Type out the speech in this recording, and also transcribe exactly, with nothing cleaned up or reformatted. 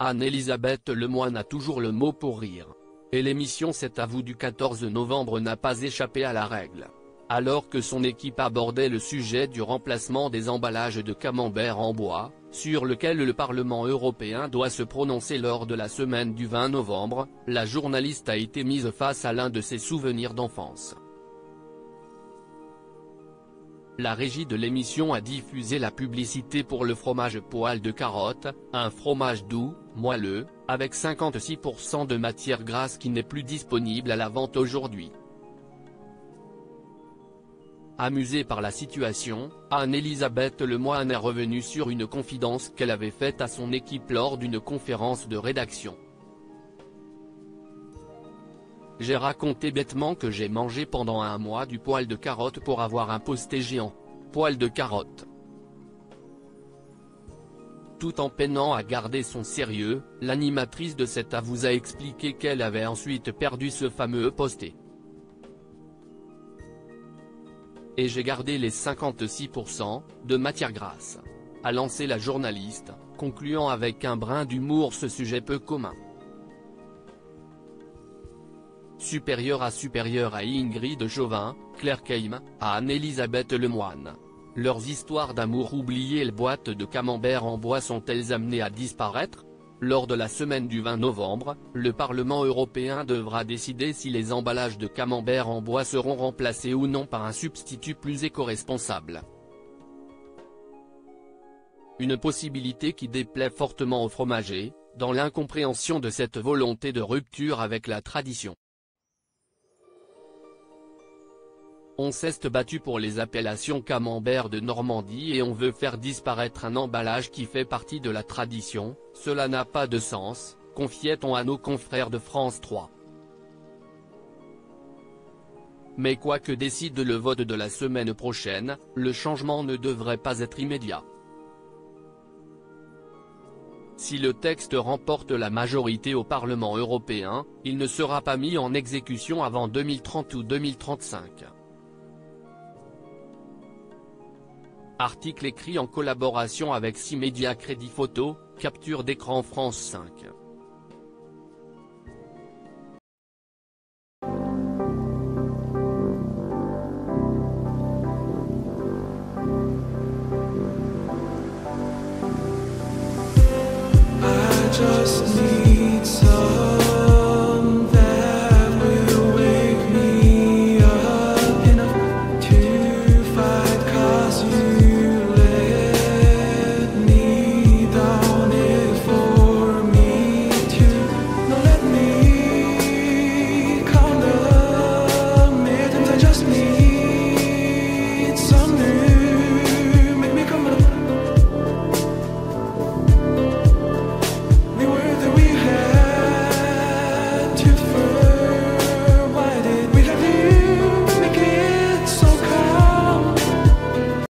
Anne-Elisabeth Lemoine a toujours le mot pour rire. Et l'émission C'est à vous du quatorze novembre n'a pas échappé à la règle. Alors que son équipe abordait le sujet du remplacement des emballages de camembert en bois, sur lequel le Parlement européen doit se prononcer lors de la semaine du vingt novembre, la journaliste a été mise face à l'un de ses souvenirs d'enfance. La régie de l'émission a diffusé la publicité pour le fromage poil de carotte, un fromage doux, moelleux, avec cinquante-six pour cent de matière grasse qui n'est plus disponible à la vente aujourd'hui. Amusée par la situation, Anne-Elisabeth Lemoine est revenue sur une confidence qu'elle avait faite à son équipe lors d'une conférence de rédaction. J'ai raconté bêtement que j'ai mangé pendant un mois du poil de carotte pour avoir un posté géant. Poil de carotte. Tout en peinant à garder son sérieux, l'animatrice de C'est à vous a expliqué qu'elle avait ensuite perdu ce fameux posté. Et j'ai gardé les cinquante-six pour cent de matière grasse, a lancé la journaliste, concluant avec un brin d'humour ce sujet peu commun. Supérieure à supérieure à Ingrid Chauvin, Claire Keim, à Anne-Elisabeth Lemoine. Leurs histoires d'amour oubliées et les boîtes de camembert en bois sont-elles amenées à disparaître? Lors de la semaine du vingt novembre, le Parlement européen devra décider si les emballages de camembert en bois seront remplacés ou non par un substitut plus éco-responsable. Une possibilité qui déplaît fortement aux fromagers, dans l'incompréhension de cette volonté de rupture avec la tradition. On s'est battu pour les appellations camembert de Normandie et on veut faire disparaître un emballage qui fait partie de la tradition, cela n'a pas de sens, confiait-on à nos confrères de France trois. Mais quoi que décide le vote de la semaine prochaine, le changement ne devrait pas être immédiat. Si le texte remporte la majorité au Parlement européen, il ne sera pas mis en exécution avant deux mille trente ou deux mille trente-cinq. Article écrit en collaboration avec six médias Crédit Photo, capture d'écran France cinq.